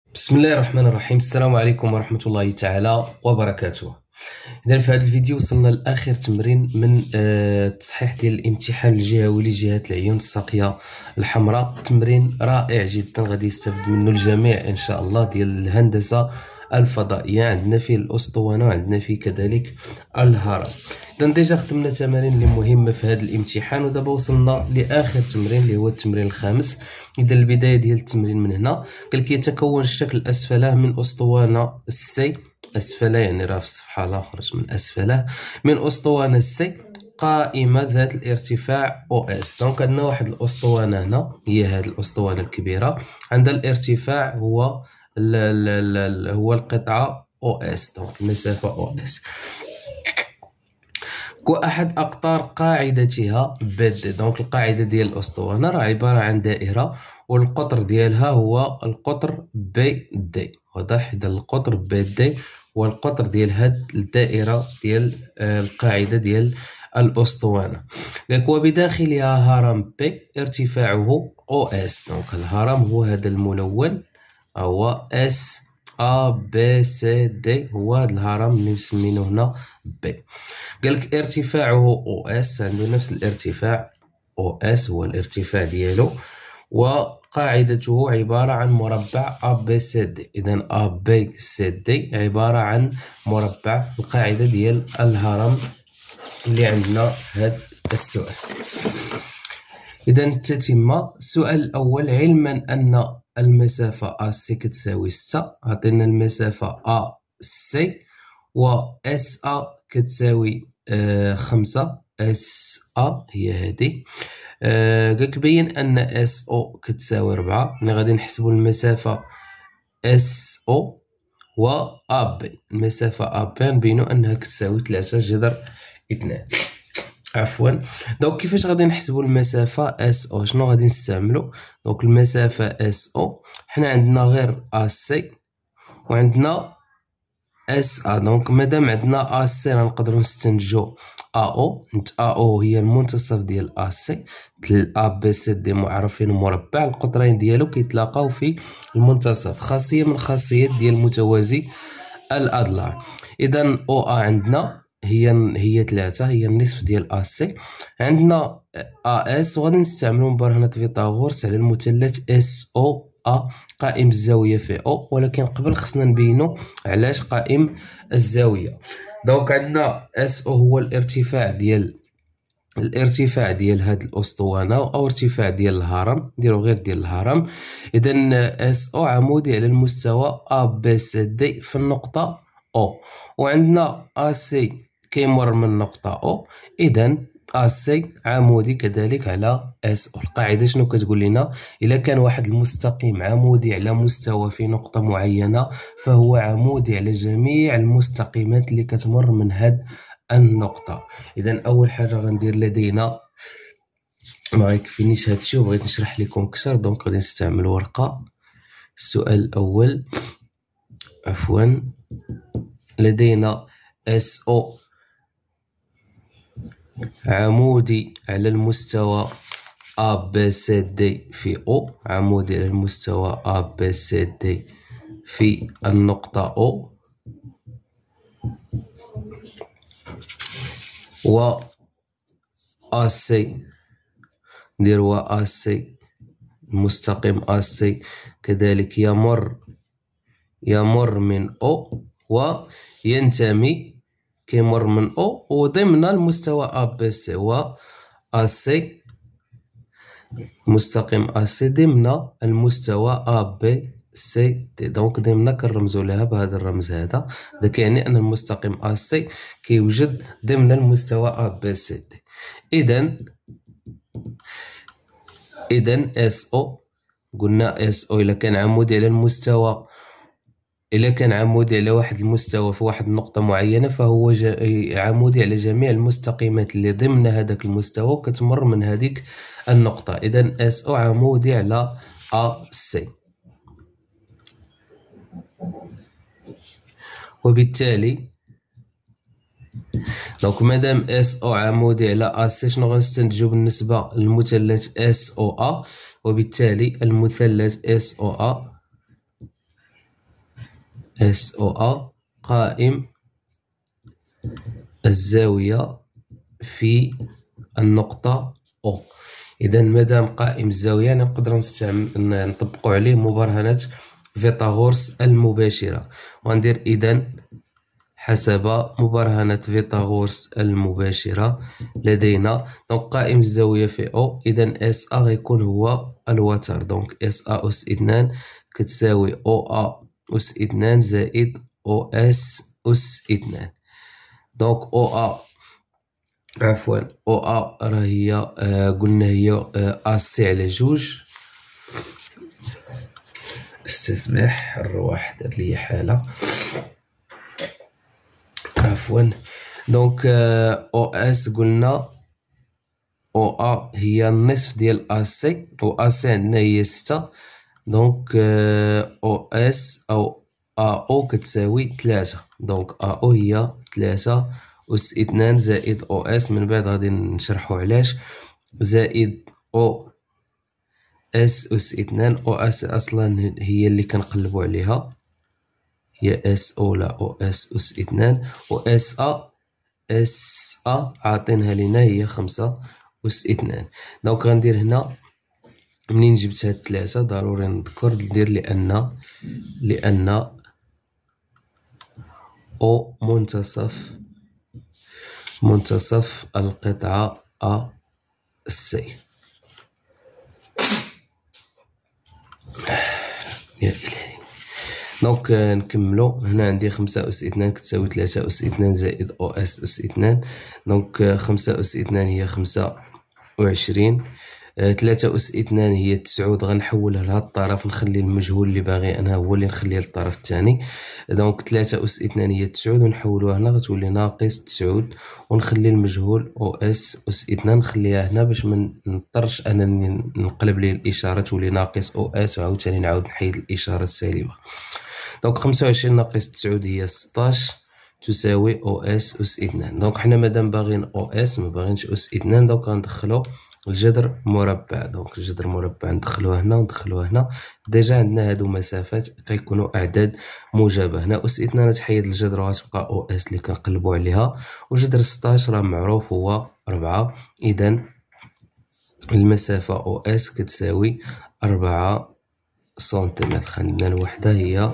بسم الله الرحمن الرحيم. السلام عليكم ورحمة الله تعالى وبركاته. إذا في هذا الفيديو وصلنا لآخر تمرين من التصحيح ديال الامتحان الجهوي لجهة العيون الساقية الحمراء. تمرين رائع جدا غادي يستفد منه الجميع إن شاء الله، ديال الهندسة الفضائية. عندنا فيه الأسطوانة وعندنا فيه كذلك الهرم. إذا ديجا خدمنا تمارين اللي مهمة في هذا الامتحان، ودابا وصلنا لآخر تمرين اللي هو التمرين الخامس. إذا البداية ديال التمرين من هنا قالك يتكون الشكل الأسفله من أسطوانة السي، أسفله يعني راه في الصفحة الأخرى من أسفله، من أسطوانة السي قائمة ذات الارتفاع OS. دونك عندنا واحد الأسطوانة هنا، هي هذه الأسطوانة الكبيرة، عندها الارتفاع هو هو القطعة OS، دونك المسافة OS. وأحد أقطار قاعدتها BD. دونك القاعدة ديال الأسطوانة راه عبارة عن دائرة، والقطر ديالها هو القطر BD. واضح؟ إذا القطر BD هو القطر ديال هاد الدائرة ديال القاعدة ديال الأسطوانة. وبداخلها هرم B ارتفاعه OS. دونك الهرم هو هذا الملون، هو S A B C D، هو هذا الهرم اللي مسمينه هنا B. قالك ارتفاعه OS، عنده نفس الارتفاع OS هو الارتفاع ديالو، وقاعدته عبارة عن مربع ABCD. إذن ABCD عبارة عن مربع القاعدة ديال الهرم اللي عندنا هاد السؤال. إذن تتم السؤال الأول. علما أن المسافة AC كتساوي 6، عطينا المسافة AC و SA كتساوي 5. SA هي هذه. قالك بين أن SO كتساوي 4. ملي غادي نحسبو المسافة SO و AB، المسافة AB نبينو أنها كتساوي 3 جذر 2. عفوا. دونك كيفاش غادي نحسبو المسافة SO؟ شنو غادي نستعملو؟ دونك المسافة SO حنا عندنا غير AC وعندنا SA. دونك مادام عندنا AC غنقدرو نستنتجو AO. AO هي المنتصف ديال AC. ABCD معرفين مربع، القطرين ديالو كيتلاقاو في المنتصف، خاصية من خاصيات ديال متوازي الأضلاع. إذا OA عندنا هي 3، هي النصف ديال AC. عندنا AS وغادي نستعملو مبرهنة فيثاغورس على المثلث SOA قائم الزاوية في O، ولكن قبل خصنا نبينو علاش قائم الزاوية. دونك عندنا SO هو الارتفاع ديال هاد الأسطوانة أو ارتفاع ديال الهرم، نديرو غير ديال الهرم. إذن SO عمودي على المستوى ABCD في النقطة O، وعندنا AC كيمر من نقطة O، إذن AC عمودي كذلك على SO. القاعدة شنو كتقول لنا؟ إلا كان واحد المستقيم عمودي على مستوى في نقطة معينة فهو عمودي على جميع المستقيمات اللي كتمر من هاد النقطة. إذن أول حاجة غندير لدينا، ما غيكفينيش هادشي وبغيت نشرح لكم أكثر، دونك غادي نستعمل ورقة. السؤال الأول، عفوا، لدينا SO عمودي على المستوى ABCD في O، عمودي على المستوى ABCD في النقطة O، و AC نديرو AC المستقيم AC كذلك يمر من O وينتمي، كيمر من O وضمن المستوى ABC، و AC مستقيم AC ضمن المستوى ABCD. دونك ضمن كنرمزو لها بهذا الرمز هذا كيعني أن المستقيم AC كيوجد ضمن المستوى ABCD. إذن SO قلنا SO إلا كان عمودي على المستوى، إلا كان عمودي على واحد المستوى في واحد النقطة معينة فهو عمودي على جميع المستقيمات اللي ضمن هذاك المستوى وكتمر من هذيك النقطة. إذن SO عمودي على AC، وبالتالي دونك مادام SO عمودي على AC شنو غنستنتجو بالنسبة للمثلث SOA؟ وبالتالي المثلث SOA اس او ا قائم الزاوية في النقطة او. إذا مادام قائم الزاوية نقدروا نطبقوا عليه مبرهنة فيثاغورس المباشرة، وندير إذا حسب مبرهنة فيثاغورس المباشرة لدينا دونك قائم الزاوية في او، إذا اس ا غيكون هو الوتر. دونك اس ا أس 2 كتساوي او ا أس 2 زائد او اس أس 2. دونك او ا عفوا او ا راه هي قلنا هي ا سي على جوج. استسمح الرواح دار لي حالة، عفوا. دونك او اس قلنا او ا هي النصف ديال ا سي، و ا سي عندنا هي 6. دونك او اس او ا او كتساوي 3. دونك ا او هي 3 أس 2 زائد او اس، من بعد غادي نشرحو علاش، زائد او اس أس 2. او اس اصلا هي اللي كنقلبو عليها، هي اس او لا او اس أس 2، و اس ا عاطينها لينا هي 5 أس 2. دونك غندير هنا منين جبت هاد 3 ضروري نذكر ندير لأن او منتصف القطعة ا سي. يا إلهي. دونك نكملو. هنا عندي 5 أس 2 كتساوي 3 أس 2 زائد او اس أس 2. دونك 5 أس 2 هي 25. 3 أس 2 هي 9. غنحولها لهاد الطرف، نخلي المجهول اللي باغي أنا هو اللي نخليه للطرف الثاني. دونك 3 أس 2 هي 9 ونحولوها هنا غتولي ناقص 9، ونخلي المجهول او اس أس 2 نخليها هنا باش ما نضطرش أنني نقلب ليه الإشارة تولي ناقص او اس وعاوتاني نعاود نحيد الإشارة السالبة. دونك 25 ناقص 9 هي 16 تساوي او اس أس 2. دونك حنا مادام باغيين او اس ما باغينش أس 2، دونك غندخلو الجذر مربع. دونك الجذر مربع ندخلوه هنا وندخلوه هنا. ديجا عندنا هادو مسافات كيكونوا اعداد موجبه. هنا اس 2 تحيد الجذر وغتبقى او اس اللي كنقلبوا عليها، وجذر 16 راه معروف هو 4. اذا المسافه او اس كتساوي 4 سنتيمتر. عندنا الوحده هي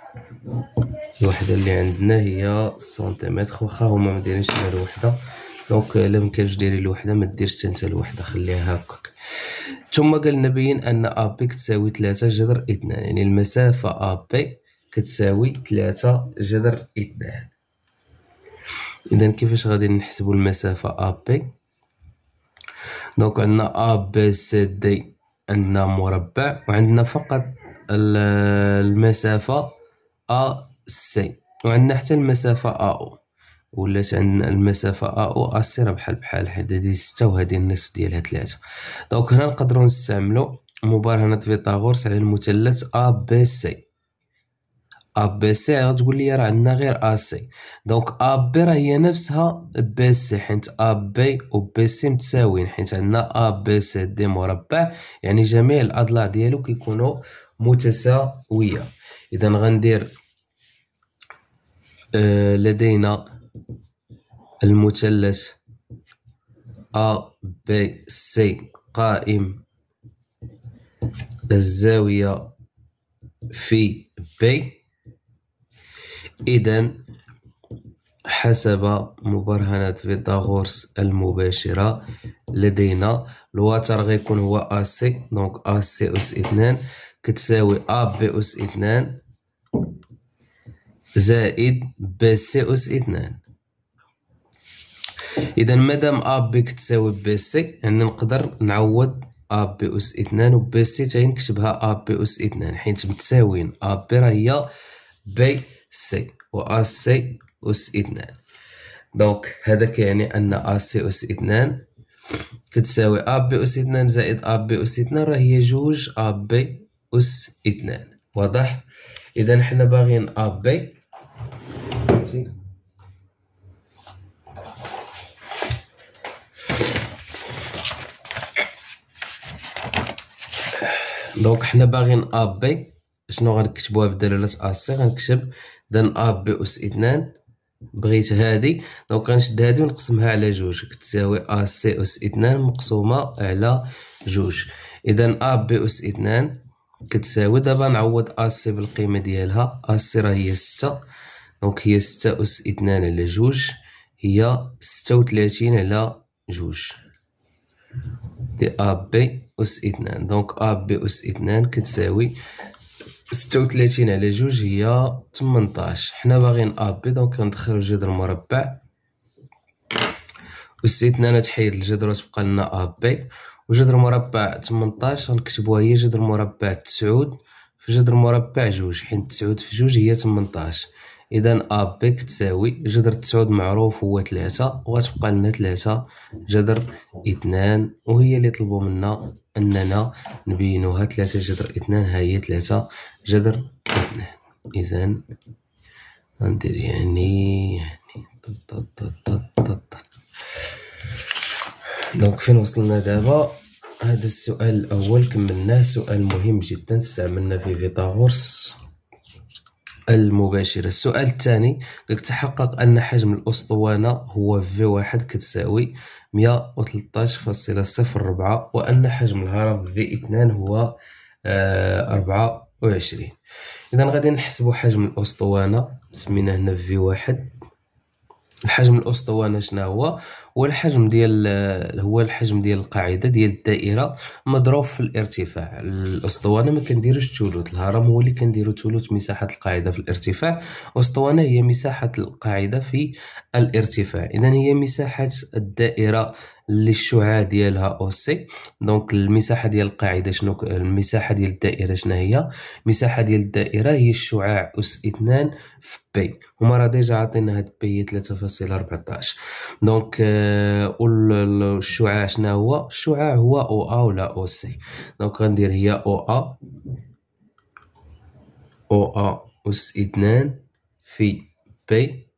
اللي عندنا هي سنتيمتر، واخا هما ما دايرينش على الوحده. دونك الا مكانش ديري الوحده ما ديرش حتى انت الوحده، خليها هكاك. ثم قال نبين ان ا بي كتساوي 3 جذر 2، يعني المسافه ا بي كتساوي 3 جذر 2. اذا كيفاش غادي نحسبوا المسافه ا بي؟ دونك عندنا ا بي سي دي، عندنا مربع، وعندنا فقط المسافه ا سي، وعندنا حتى المسافه ا او. ولات عندنا المسافة ا او ا سي راه بحال هادي 6 وهادي النصف ديالها 3. دونك هنا نقدروا نستعملوا مبرهنة فيثاغورس على المثلث ا بي سي. ا بي سي غتقول لي راه عندنا غير ا سي، دونك ا بي راه هي نفسها بي سي، حيت ا بي و بي سي متساويين، حيت عندنا ا بي سي دي مربع، يعني جميع الاضلاع ديالو كيكونوا متساوية. اذا غندير لدينا المثلث A B C قائم الزاوية في B. إذا حسب مبرهنة فيثاغورس المباشرة لدينا الوتر غيكون هو AC. دونك AC أس 2 كتساوي AB أس 2 زائد BC أس 2. إذا مادام أ بي كتساوي بي سي، يعني نقدر نعوض أ بي أس 2 و بي سي تا نكتبها أ بي أس 2 حيت متساويين. أ بي راه هي بي سي و أ سي أس 2. دونك هذا كيعني أن أ سي أس 2 كتساوي أ بي أس 2 زائد أ بي أس 2 راه هي جوج أ بي أس 2. واضح؟ إذا حنا باغيين أ بي دونك حنا باغيين ا بي شنو غنكتبوها بدلالة أس غنكتب إذن أ بي أس 2. بغيت هادي دونك غنشد هادي ونقسمها على جوج كتساوي أس سي أس 2 مقسومة على جوج. إذن أ بي أس 2 كتساوي، دابا نعوض أس سي بالقيمة ديالها. أس سي راه هي 6 دونك هي 6 أس 2 على جوج هي 36 على جوج دي أ بي أس 2. دونك أ بي أس 2 كتساوي 36 على جوج هي 18. حنا باغيين أ بي دونك غندخلو جذر مربع أس 2 تحيد الجذر وتبقى لنا أ بي، وجذر مربع 18 غنكتبوها هي جذر مربع 9 في جذر مربع جوج، حيت 9 في جوج هي 18. إذا أ بي كتساوي جذر 9 معروف هو 3 وغتبقى لنا 3 جذر 2، وهي اللي طلبوا منا أننا نبينوها. 3 جذر 2 ها هي 3 جذر 2. إذا غندير يعني دونك فين وصلنا دابا؟ هذا السؤال الأول كملناه، سؤال مهم جدا استعملنا فيه فيثاغورس المباشرة. السؤال الثاني قالك تحقق أن حجم الأسطوانة هو V1 كتساوي 113.04 وأن حجم الهرم V2 هو 24. إذا غادي نحسبو حجم الأسطوانة، سميناه هنا V1. الحجم الأسطوانة شنو هو؟ هو الحجم ديال القاعدة ديال الدائرة مضروب في الارتفاع. الأسطوانة ما كنديروش ثلث، الهرم هو اللي كنديرو ثلث مساحة القاعدة في الارتفاع، الأسطوانة هي مساحة القاعدة في الارتفاع. إذا هي مساحة الدائرة اللي الشعاع ديالها أو سي. دونك المساحة ديال القاعدة شنو؟ المساحة ديال الدائرة شنو هي؟ المساحة ديال الدائرة هي الشعاع أس 2 في بي، هما راه ديجا عطينا هاد بي هي 3.14. دونك الشعاع شنو هو؟ الشعاع هو او ا ولا او سي. دونك غندير هي او ا أس 2 في بي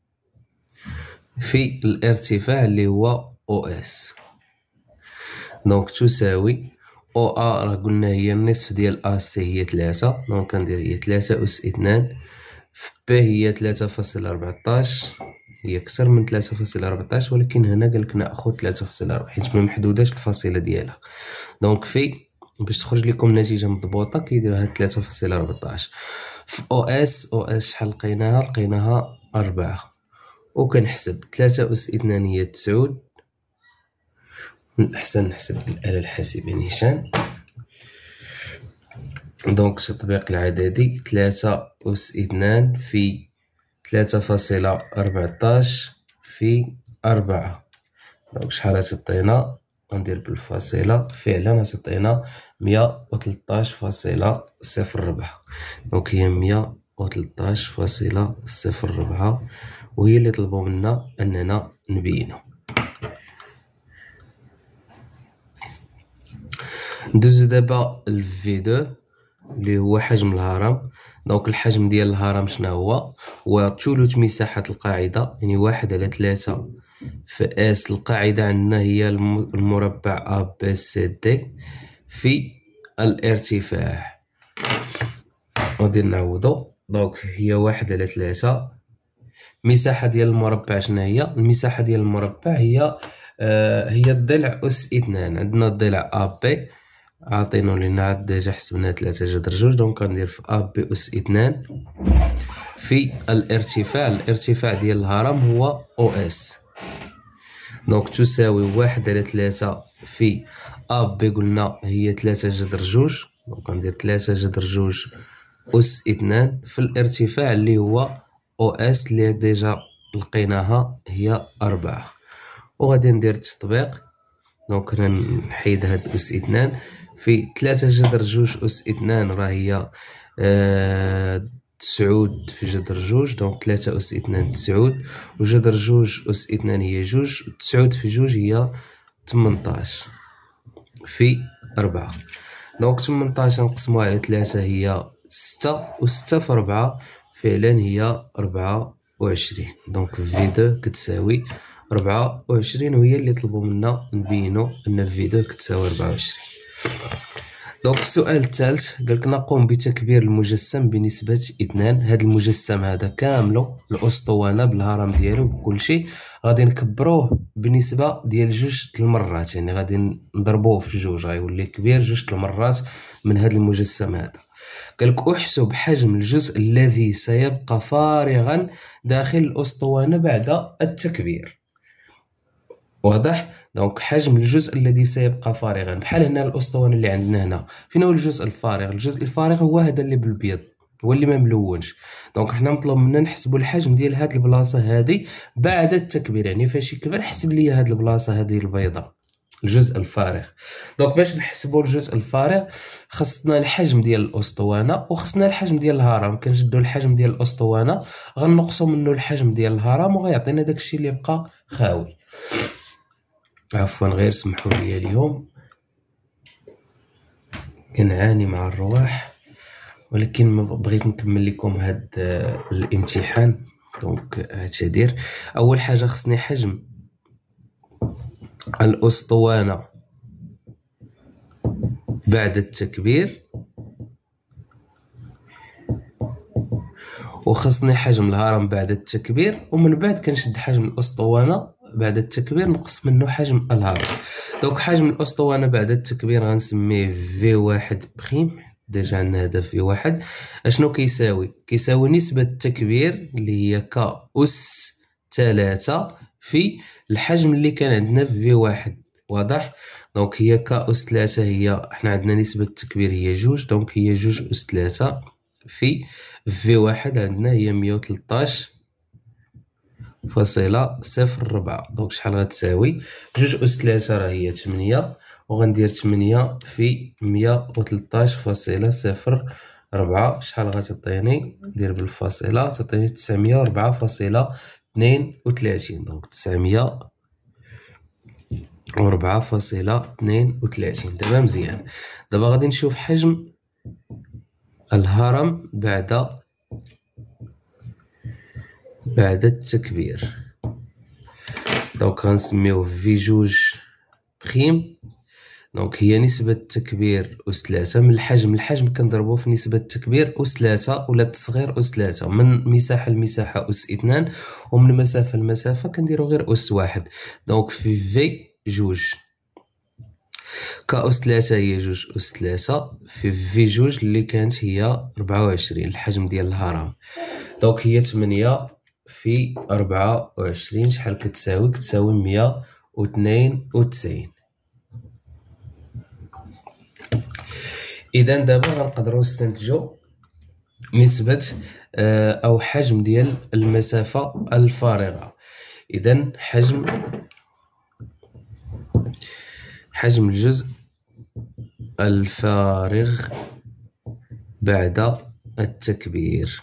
في الارتفاع اللي هو او اس. دونك تساوي او ا راه قلنا هي النصف ديال ا سي هي 3، دونك غندير هي 3 أس 2 في بي هي 3.14، هي أكثر من 3.14 ولكن هنا قالك نأخذ 3.4 حيت ما محدوداش الفاصلة ديالها. دونك في باش تخرج لكم نتيجة مضبوطة كيديروا هاد 3.14 في او اس. شحال لقيناها 4، وكنحسب 3 أس 2 هي 9. من الأحسن نحسب بالآلة الحاسبة نيشان. دونك التطبيق العددي 3 أس 2 في 3.14 في 4. دونك شحال تعطينا؟ غندير بالفاصلة، فعلا تعطينا 113.04. دونك هي 113.04 وهي اللي طلبوا منا أننا نبينو. ندوز دابا الفي 2 اللي هو حجم الهرم. دونك الحجم ديال الهرم شنو هو؟ هو ثلث مساحة القاعدة، يعني 1/3 في اس. القاعدة عندنا هي المربع ا بي سي دي في الارتفاع. غادي نعوضو. دونك هي 1/3. المساحة ديال المربع شنو هي؟ المساحة ديال المربع هي الضلع أس 2. عندنا الضلع ا بي عاطينو لينا ديجا حسبنا 3 جذر جوج. دونك غندير في ا بي أس 2 في الارتفاع ديال الهرم هو او اس. دونك تساوي 1/3 في ا بي قلنا هي 3 جذر جوج. دونك غندير 3 جذر جوج أس 2 في الارتفاع اللي هو او اس اللي ديجا لقيناها هي 4. وغادي ندير التطبيق. دونك نحيد هاد أس 2 في 3 جذر جوج أس 2 راه هي 9 في جذر جوج. دونك 3 أس 2 9 وجذر جوج أس 2 هي جوج، 9 في جوج هي 18 في 4. دونك 18 نقسموها على 3 هي 6 و6 في 4 فعلا هي 24. دونك في 2 كتساوي 24 وهي اللي طلبوا منا نبينو أن في 2 كتساوي 24. دونك السؤال الثالث قالك نقوم بتكبير المجسم بنسبة 2. هذا المجسم هذا كامله الأسطوانة بالهرم ديالو بكل شيء غادي نكبروه بنسبة ديال 2 المرات، يعني غادي نضربوه في 2 غيولي كبير 2 المرات من هذا المجسم هذا. قالك احسب حجم الجزء الذي سيبقى فارغا داخل الأسطوانة بعد التكبير. واضح؟ دونك حجم الجزء الذي سيبقى فارغا، بحال هنا الأسطوانة اللي عندنا هنا، فين هو الجزء الفارغ؟ الجزء الفارغ هو هذا اللي بالبيض، هو اللي ما ملونش. دونك حنا مطلوب منا نحسبوا الحجم ديال هاد البلاصة هادي بعد التكبير، يعني فاش يكبر حسب لي هاد البلاصة هادي البيضاء، الجزء الفارغ. دونك باش نحسبوا الجزء الفارغ خصنا الحجم ديال الأسطوانة وخصنا الحجم ديال الهرم. كنشدوا الحجم ديال الأسطوانة غنقصوا منه الحجم ديال الهرم وغيعطينا داكشي اللي بقى خاوي. عفوا غير سمحوا لي اليوم كنعاني مع الرواح، ولكن بغيت نكمل لكم هاد الامتحان. دونك اعتذر. اول حاجه خصني حجم الأسطوانة بعد التكبير، وخصني حجم الهرم بعد التكبير، ومن بعد كنشد حجم الأسطوانة بعد التكبير نقص منه حجم الهرم. دونك حجم الأسطوانة بعد التكبير غنسميه V1 بخيم، ديجا عندنا هذا V1. اشنو كيساوي؟ كيساوي نسبة التكبير اللي هي ك أس 3 في الحجم اللي كان عندنا في V1. واضح؟ دونك هي ك أس 3 هي حنا عندنا نسبة التكبير هي 2، دونك هي 2 أس 3 في V1 عندنا هي 113.04. دونك شحال غتساوي؟ 2 أس 3 راه هي 8، وغندير 8 في 113.04. شحال غتعطيني؟ ندير بالفاصلة تعطيني 904.32. دونك 904.32. دابا مزيان. دابا غادي نشوف حجم الهرم بعد التكبير. دونك غنسميوه V2 بخيم. دونك هي نسبة التكبير أس 3 من الحجم كنضربوه في نسبة التكبير أس 3 ولا التصغير أس 3، من مساحة لمساحة أس 2، ومن مسافة لمسافة كنديرو غير أس 1. دونك في V2 ك أس 3 هي 2 أس 3 في V2 اللي كانت هي 24 الحجم ديال الهرم. دونك هي 8 في 24 شحال كتساوي؟ كتساوي 192. إذا دابا غنقدروا نستنتجوا نسبة أو حجم ديال المسافة الفارغة. إذا حجم الجزء الفارغ بعد التكبير.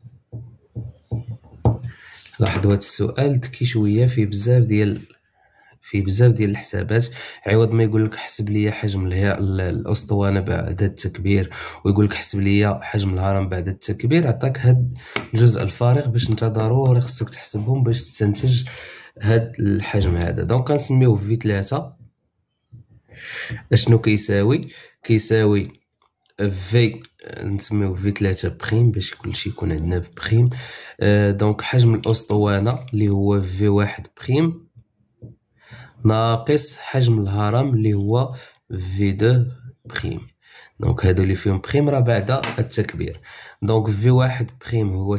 لاحظوا هذا السؤال ذكي شويه، فيه بزاف ديال الحسابات. عوض ما يقول لك حسب لي حجم الأسطوانة بعد التكبير ويقول لك حسب لي حجم الهرم بعد التكبير، عطاك هاد الجزء الفارغ باش انت ضروري خصك تحسبهم باش تستنتج هاد الحجم هذا. دونك كنسميوه V3. اشنو كيساوي؟ كيساوي في نسميوه V3 بخيم باش كلشي يكون عندنا بخيم. دونك حجم الأسطوانة اللي هو V1 بخيم ناقص حجم الهرم اللي هو V2 بخيم. دونك هادو اللي فيهم بخيم راه بعد التكبير. دونك V1 بخيم هو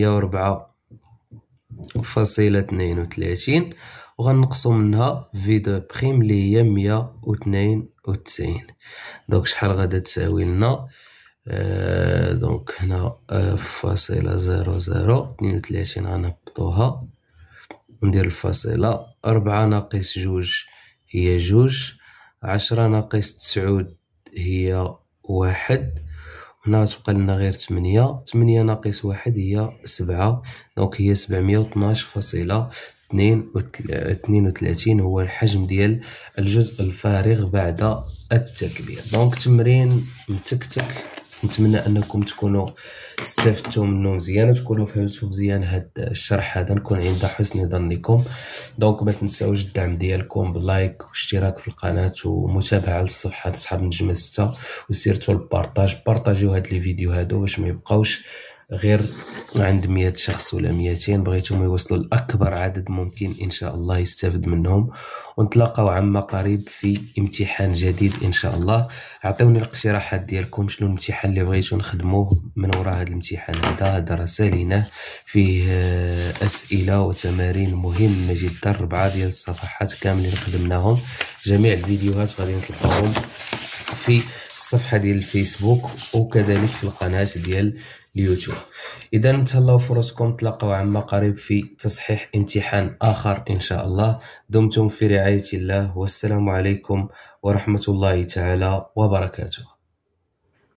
904.32 وغنقصو منها V2 بخيم اللي هي 192. دونك شحال غادا تساوي لنا؟ دونك هنا فاصلة 0032 غنهبطوها وندير الفاصلة. 4 ناقص 2 هي 2، 10 ناقص 9 هي 1، هنا تبقى لنا غير 8 ناقص 1 هي 7. دونك هي 712.32 هو الحجم ديال الجزء الفارغ بعد التكبير. دونك تمرين متكتك نتمنى انكم تكونوا استفدتوا منه مزيان وتكونوا فهمتوا مزيان هذا الشرح هذا، نكون عند حسن ظنكم. دونك ما تنساوش الدعم ديالكم باللايك واشتراك في القناه ومتابعه للصفحه اصحاب النجمه 6، وسيرتوا البارطاج، بارطاجيو هاد لي فيديو هادو باش ما يبقاوش غير عند 100 شخص ولا 200، بغيتهم يوصلوا لأكبر عدد ممكن إن شاء الله يستافد منهم. ونتلاقاو عما قريب في امتحان جديد إن شاء الله. عطيوني الاقتراحات ديالكم، شنو الامتحان اللي بغيتو نخدموه من وراء هذا الامتحان هذا رساليناه فيه أسئلة وتمارين مهمة جدا، 4 ديال الصفحات كاملين خدمناهم. جميع الفيديوهات غادي تلقاوهم في الصفحة ديال الفيسبوك وكذلك في القناة ديال اليوتيوب. إذا تهلاو فرصكم، تلاقاو عما قريب في تصحيح امتحان آخر إن شاء الله. دمتم في رعاية الله، والسلام عليكم ورحمة الله تعالى وبركاته.